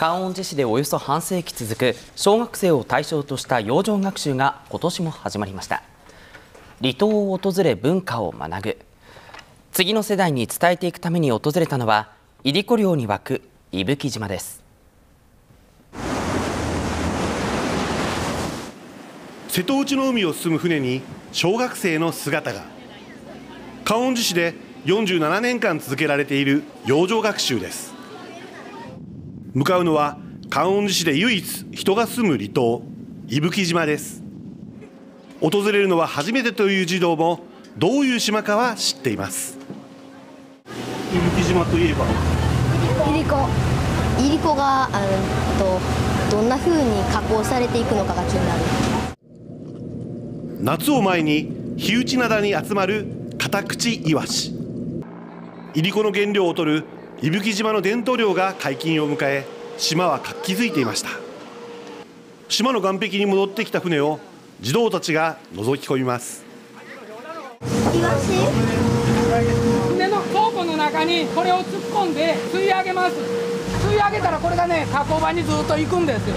観音寺市でおよそ半世紀続く小学生を対象とした洋上学習が今年も始まりました。離島を訪れ文化を学ぶ。次の世代に伝えていくために訪れたのは、いりこ漁に沸く伊吹島です。 瀬戸内の海を進む船に小学生の姿が。観音寺市で47年間続けられている洋上学習です。向かうのは観音寺市で唯一人が住む離島、伊吹島です。訪れるのは初めてという児童もどういう島かは知っています。伊吹島といえばいりこがどんな風に加工されていくのかが気になる。 夏を前に火打ち灘に集まるカタクチイワシ。いりこの原料を取る伊吹島の伝統漁が解禁を迎え、島は活気づいていました。島の岸壁に戻ってきた船を児童たちが覗き込みます。 イワシ、 船の倉庫の中にこれを突っ込んで吸い上げます。吸い上げたらこれがね、加工場にずっと行くんですよ。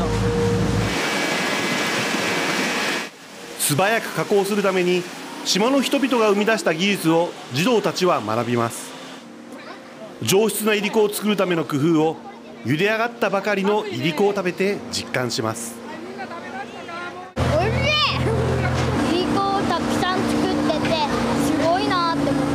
素早く加工するために島の人々が生み出した技術を児童たちは学びます。上質ないりこを作るための工夫を茹で上がったばかりのいりこを食べて実感します。 おいしい。いりこをたくさん作っててすごいなって思った。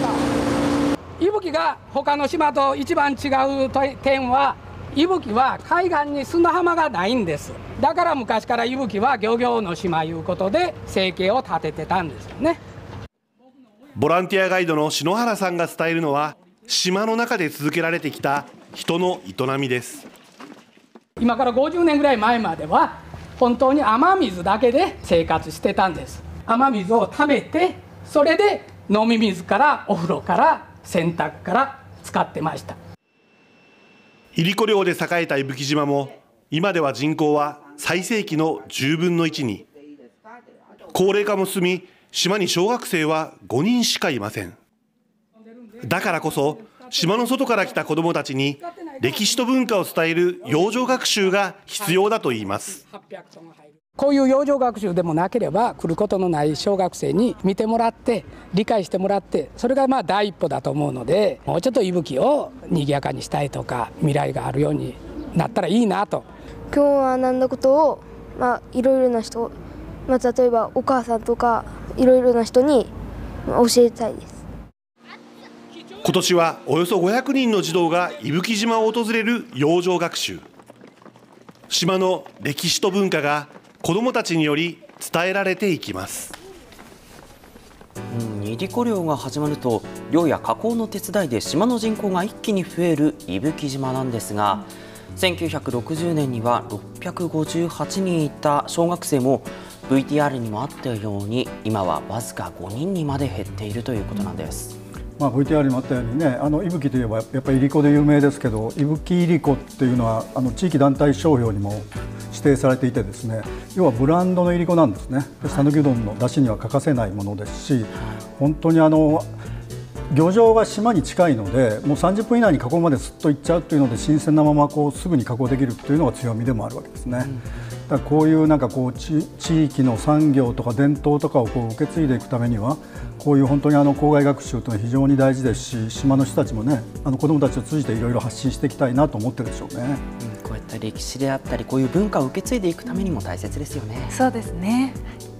伊吹が他の島と一番違う点は、伊吹は海岸に砂浜がないんです。だから昔から伊吹は漁業の島いうことで生計を立ててたんですよね。 ボランティアガイドの篠原さんが伝えるのは、島の中で続けられてきた人の営みです。 今から50年ぐらい前までは本当に雨水だけで生活してたんです。雨水を貯めて、それで飲み水からお風呂から洗濯から使ってました。 いりこ漁で栄えた伊吹島も今では人口は最盛期の10分の1に。高齢化も進み、島に小学生は5人しかいません。だからこそ島の外から来た子どもたちに歴史と文化を伝える洋上学習が必要だといいます。 こういう洋上学習でもなければ来ることのない小学生に見てもらって理解してもらって、それが第一歩だと思うので、もうちょっと伊吹を賑やかにしたいとか未来があるようになったらいいなと。 今日学んだことを、いろいろな人、例えばお母さんとかいろいろな人に教えたいです。 今年はおよそ500人の児童が伊吹島を訪れる洋上学習。島の歴史と文化が子どもたちにより伝えられていきます。 いりこ漁が始まると、漁や加工の手伝いで島の人口が一気に増える伊吹島なんですが、1960年には658人いた小学生も VTR にもあったように今はわずか5人にまで減っているということなんです。 VTR にもあったようにね、伊吹といえばやっぱりいりこで有名ですけど、伊吹いりこっていうのは地域団体商標にも指定されていてですね、要はブランドのいりこなんですね。讃岐うどんの出汁には欠かせないものですし、本当に漁場が島に近いので、もう30分以内に加工まですっと行っちゃうというので、新鮮なまますぐに加工できるというのが強みでもあるわけですね。だからこういう地域の産業とか伝統とかを受け継いでいくためには、こういう本当に校外学習というのは非常に大事ですし、島の人たちもね、子どもたちを通じていろいろ発信していきたいなと思ってるでしょうね。 こういった歴史であったり、こういう文化を受け継いでいくためにも大切ですよね。 そうですね。